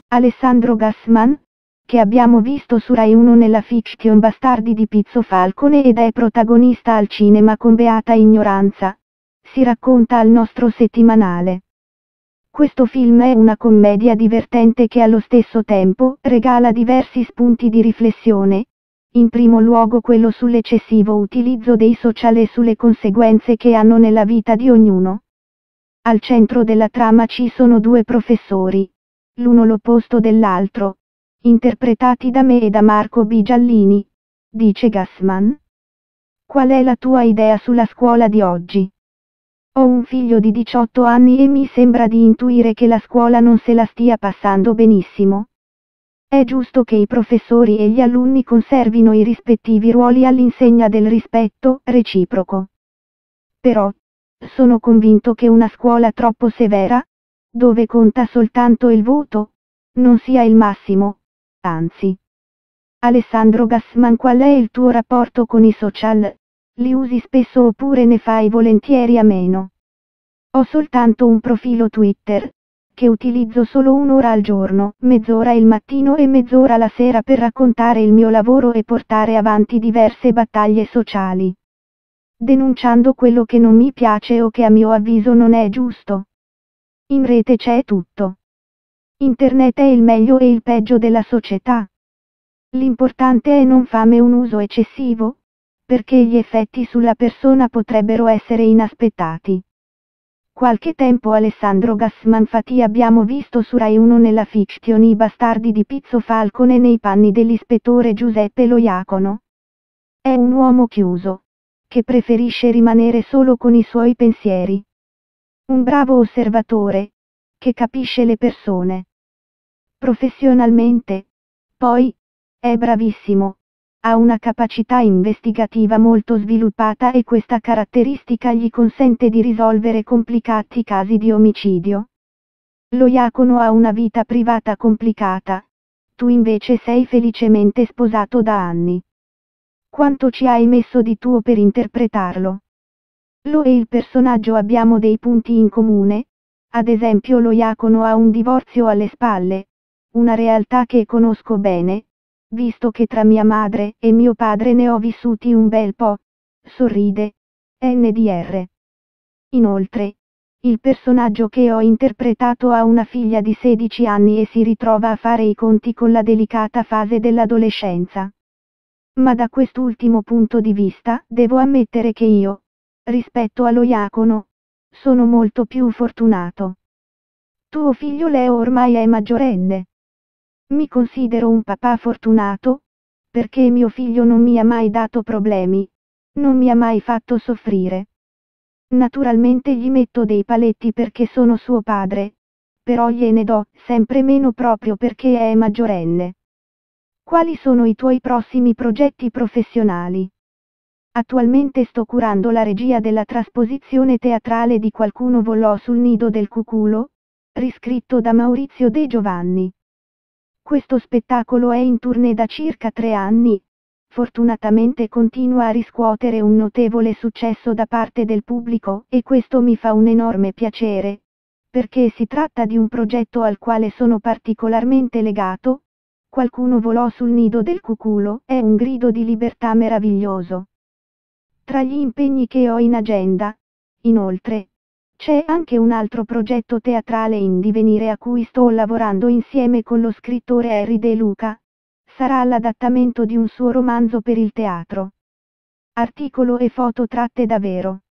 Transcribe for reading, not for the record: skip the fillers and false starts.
Alessandro Gassman, che abbiamo visto su Rai 1 nella fiction Bastardi di Pizzo Falcone ed è protagonista al cinema con Beata Ignoranza, si racconta al nostro settimanale. Questo film è una commedia divertente che allo stesso tempo regala diversi spunti di riflessione, in primo luogo quello sull'eccessivo utilizzo dei social e sulle conseguenze che hanno nella vita di ognuno. Al centro della trama ci sono due professori, l'uno l'opposto dell'altro, interpretati da me e da Marco B. Giallini, dice Gassman. Qual è la tua idea sulla scuola di oggi? Ho un figlio di 18 anni e mi sembra di intuire che la scuola non se la stia passando benissimo. È giusto che i professori e gli alunni conservino i rispettivi ruoli all'insegna del rispetto reciproco. Però, sono convinto che una scuola troppo severa, dove conta soltanto il voto, non sia il massimo, anzi. Alessandro Gassman, qual è il tuo rapporto con i social? Li usi spesso oppure ne fai volentieri a meno? Ho soltanto un profilo Twitter, che utilizzo solo un'ora al giorno, mezz'ora il mattino e mezz'ora la sera per raccontare il mio lavoro e portare avanti diverse battaglie sociali, denunciando quello che non mi piace o che a mio avviso non è giusto. In rete c'è tutto. Internet è il meglio e il peggio della società. L'importante è non farne un uso eccessivo, perché gli effetti sulla persona potrebbero essere inaspettati. Qualche tempo Alessandro Gassman Fati abbiamo visto su Rai 1 nella fiction I Bastardi di Pizzo Falcone nei panni dell'ispettore Giuseppe Lojacono. È un uomo chiuso, che preferisce rimanere solo con i suoi pensieri. Un bravo osservatore, che capisce le persone. Professionalmente, poi, è bravissimo. Ha una capacità investigativa molto sviluppata e questa caratteristica gli consente di risolvere complicati casi di omicidio. Lojacono ha una vita privata complicata. Tu invece sei felicemente sposato da anni. Quanto ci hai messo di tuo per interpretarlo? Lo e il personaggio abbiamo dei punti in comune, ad esempio Lojacono ha un divorzio alle spalle, una realtà che conosco bene, visto che tra mia madre e mio padre ne ho vissuti un bel po', sorride, NDR. Inoltre, il personaggio che ho interpretato ha una figlia di 16 anni e si ritrova a fare i conti con la delicata fase dell'adolescenza. Ma da quest'ultimo punto di vista, devo ammettere che io, rispetto a Lojacono, sono molto più fortunato. Tuo figlio Leo ormai è maggiorenne. Mi considero un papà fortunato, perché mio figlio non mi ha mai dato problemi, non mi ha mai fatto soffrire. Naturalmente gli metto dei paletti perché sono suo padre, però gliene do sempre meno proprio perché è maggiorenne. Quali sono i tuoi prossimi progetti professionali? Attualmente sto curando la regia della trasposizione teatrale di Qualcuno volò sul nido del cuculo, riscritto da Maurizio De Giovanni. Questo spettacolo è in tournée da circa 3 anni. Fortunatamente continua a riscuotere un notevole successo da parte del pubblico e questo mi fa un enorme piacere, perché si tratta di un progetto al quale sono particolarmente legato. Qualcuno volò sul nido del cuculo è un grido di libertà meraviglioso. Tra gli impegni che ho in agenda, inoltre, c'è anche un altro progetto teatrale in divenire a cui sto lavorando insieme con lo scrittore Harry De Luca. Sarà l'adattamento di un suo romanzo per il teatro. Articolo e foto tratte da Vero.